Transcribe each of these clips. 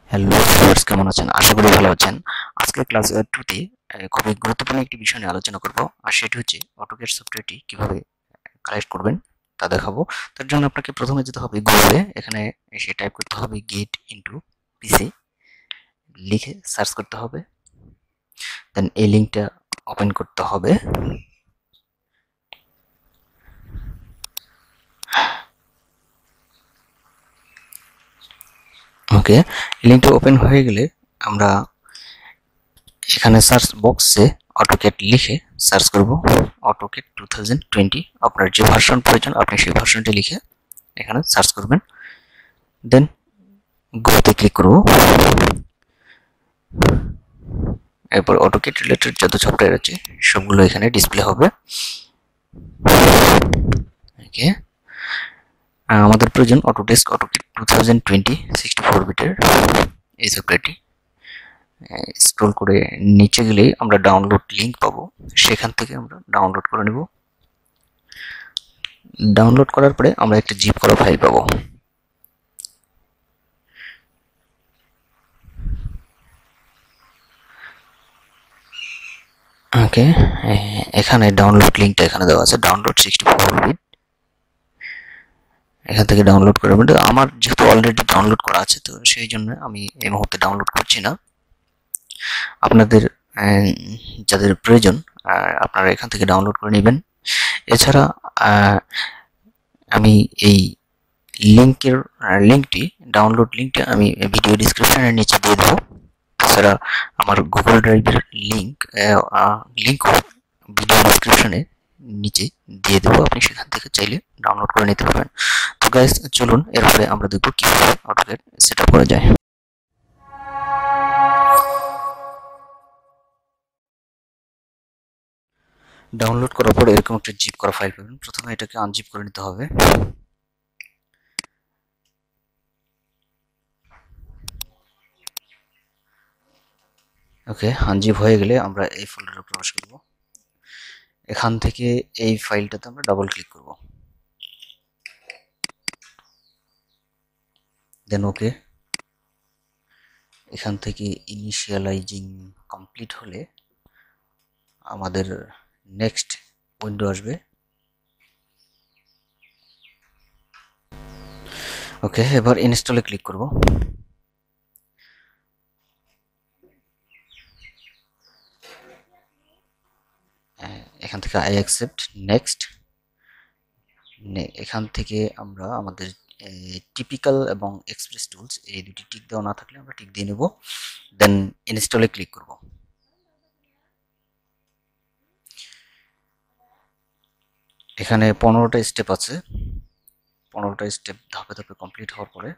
Hello viewers, কেমন আছেন? আশা করি ভালো আছেন। আজকে ক্লাস 2 তে খুবই গুরুত্বপূর্ণ একটি বিষয় নিয়ে আলোচনা করব। আর সেটি হচ্ছে অটোক্যাড সফটওয়্যারটি কিভাবে কালেক্ট করবেন তা দেখাবো। তার জন্য আপনাকে প্রথমে যেতে হবে গুগলে, এখানে এসে টাইপ করতে হবে গেট ইনটু পিসি, লিখে সার্চ করতে হবে। দেন এই লিঙ্কটা ওপেন করতে হবে। ওকে, লিঙ্কটা ওপেন হয়ে গেলে আমরা এখানে সার্চ বক্সে অটোক্যাড লিখে সার্চ করব অটোক্যাড 2020। আপনার যে ভার্সন প্রয়োজন আপনি সেই ভার্সনটি লিখে এখানে সার্চ করবেন। দেন গোতে ক্লিক করব। এরপর অটোক্যাড রিলেটেড যত সফটওয়্যার আছে সবগুলো এখানে ডিসপ্লে হবে। ওকে, আমাদের প্রয়োজন অটোডেস্ক অটোক্যাড 2020 64 বিটের এই সফটওয়্যারটি। স্ক্রল করে নিচে গেলেই আমরা ডাউনলোড লিঙ্ক পাবো, সেখান থেকে আমরা ডাউনলোড করে নেব। ডাউনলোড করার পরে আমরা একটা জিপ করা ফাইল পাবো। ওকে, এখানে ডাউনলোড লিঙ্কটা এখানে দেওয়া আছে, ডাউনলোড 64 বিট। এখান থেকে ডাউনলোড করে নেবেন। আমার যেহেতু অলরেডি ডাউনলোড করা আছে তো সেই জন্য আমি এই মুহূর্তে ডাউনলোড করছি না। আপনাদের যাদের প্রয়োজন আপনারা এখান থেকে ডাউনলোড করে নেবেন। এছাড়া আমি এই লিঙ্কটি ডাউনলোড লিঙ্কটা আমি ভিডিও ডিসক্রিপশনের নিচে দিয়ে দেবো। তাছাড়া আমার গুগল ড্রাইভের লিঙ্ক ভিডিও ডিসক্রিপশনে নিচে দিয়ে দেবো, আপনি সেখান থেকে চাইলে ডাউনলোড করে নিতে পারবেন। তো গাইস, চলুন এরপরে আমরা দেখব কিভাবে অটোক্যাড সেটআপ করা যায়। ডাউনলোড করার পর এরকম একটা জিপ করা ফাইল পাবেন। প্রথমে এটাকে আনজিপ করে নিতে হবে। ওকে, আনজিপ হয়ে গেলে আমরা এই ফোল্ডারে প্রবেশ করব। এখান থেকে এই ফাইলটাতে আমরা ডাবল ক্লিক করব। দেন ওকে, এখান থেকে ইনিশিয়ালাইজিং কমপ্লিট হলে আমাদের নেক্সট উইন্ডো আসবে। ওকে, এবার ইনস্টলে ক্লিক করব। এখান থেকে আই অ্যাকসেপ্ট, নেক্সট। এখান থেকে আমরা আমাদের টিপিক্যাল এবং এক্সপ্রেস টুলস এই দুটি টিক দেওয়া না থাকলে আমরা টিক দিয়ে নেব। দেন ইনস্টলে ক্লিক করব। এখানে 15টা স্টেপ আছে। 15টা স্টেপ ধাপে ধাপে কমপ্লিট হওয়ার পরে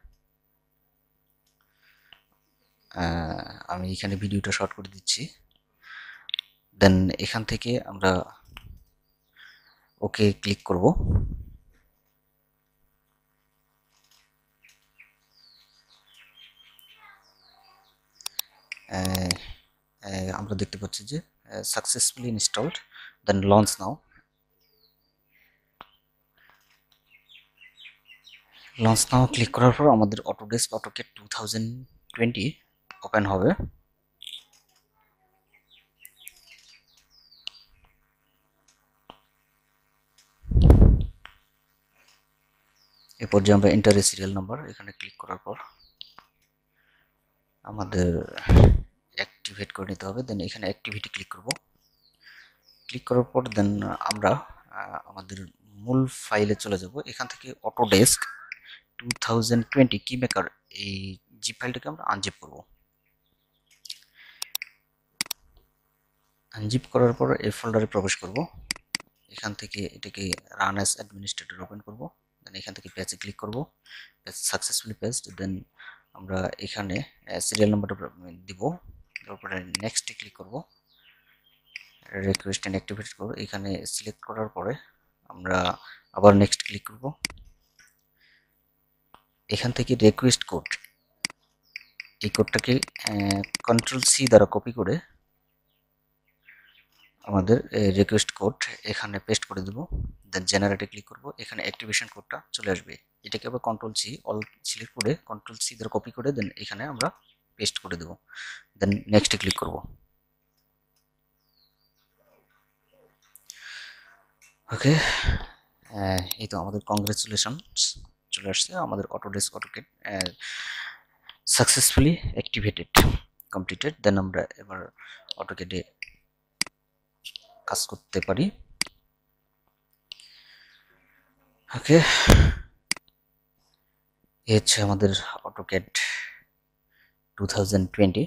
আমি এখানে ভিডিওটা শর্ট করে দিচ্ছি। দেন এখান থেকে আমরা ওকে ক্লিক করব। আমরা দেখতে পাচ্ছি যে successfully installed, then launch now. Launch now click করার পর আমাদের অটোডেস্ক অটোক্যাড 2020 ওপেন হবে। এরপর যে আমরা এন্টার এ সিরিয়াল নাম্বার এখানে ক্লিক করার পর আমাদের অ্যাক্টিভেট করে নিতে হবে। দেন এখানে অ্যাক্টিভিটি ক্লিক করব। ক্লিক করার পর দেন আমরা আমাদের মূল ফাইলে চলে যাব। এখান থেকে অটোডেস্ক 2020 কি মেকার এই জিপ ফাইলটাকে আমরা আনজিপ করব। আনজিপ করার পর এই ফোল্ডারে প্রবেশ করব। এখান থেকে এটাকে রান অ্যাজ অ্যাডমিনিস্ট্রেটর ওপেন করব। দেন এখান থেকে পেজে ক্লিক করব। Page successfully paged. দেন আমরা এখানে সিরিয়াল নাম্বারটা দিব। তারপরে নেক্সটে ক্লিক করব। রিকোয়েস্ট এন্ড অ্যাক্টিভেট করব। এখানে সিলেক্ট করার পরে আমরা আবার নেক্সট ক্লিক করব। এখান থেকে রিকোয়েস্ট কোড, এই কোডটাকে কন্ট্রোল সি দ্বারা কপি করে আমাদের রিকোয়েস্ট কোড এখানে পেস্ট করে দেব। দেন জেনারেটে ক্লিক করব। এখানে অ্যাক্টিভেশন কোডটা চলে আসবে। এটাকে আবার কন্ট্রোল সি অল সিলেক্ট করে কন্ট্রোল সি দ্বারা কপি করে দেন এখানে আমরা পেস্ট করে দেব, দেন নেক্সটে ক্লিক করব। ওকে, এই তো আমাদের কংগ্রেচুলেশনস চলে আসছে, আমাদের Autodesk AutoCAD successfully activated completed. Then আমরা এবার অটোকেটে কাজ করতে পারি। ওকে, এই হচ্ছে আমাদের অটোকেট 2020।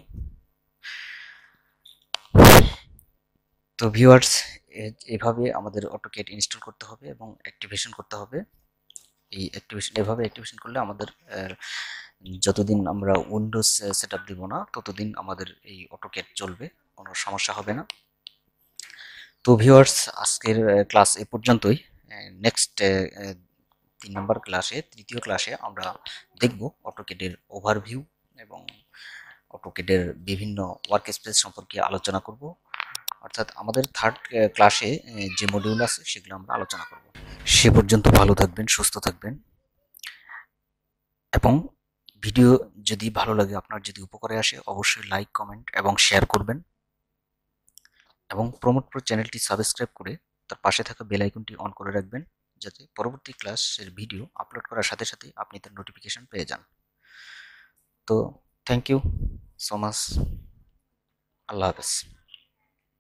তো ভিউয়ার্স, এভাবে আমাদের অটোকেট ইনস্টল করতে হবে এবং অ্যাক্টিভেশন করতে হবে। এই এভাবে অ্যাক্টিভেশন করলে আমাদের যতদিন আমরা উইন্ডোজ সেটআপ দিব না ততদিন আমাদের এই অটোকেট চলবে, কোনো সমস্যা হবে না। তো ভিউয়ার্স, আজকের ক্লাস এ পর্যন্তই। নেক্সট 3 নম্বর ক্লাসে, তৃতীয় ক্লাসে আমরা দেখব অটোকেটের ওভারভিউ এবং অটোকেটের বিভিন্ন ওয়ার্ক স্পেস সম্পর্কে আলোচনা করব। অর্থাৎ আমাদের থার্ড ক্লাসে যে মডিউল আছে সেগুলো আমরা আলোচনা করব। সে পর্যন্ত ভালো থাকবেন, সুস্থ থাকবেন, এবং ভিডিও যদি ভালো লাগে, আপনার যদি উপকারে আসে, অবশ্যই লাইক, কমেন্ট এবং শেয়ার করবেন, এবং প্রমোট প্রো চ্যানেলটি সাবস্ক্রাইব করে তার পাশে থাকা বেল আইকনটি অন করে রাখবেন, যাতে পরবর্তী ক্লাসের ভিডিও আপলোড করার সাথে সাথে আপনি তার নোটিফিকেশন পেয়ে যান। তো থ্যাংক ইউ সো মাচ, আল্লাহ হাফেজ।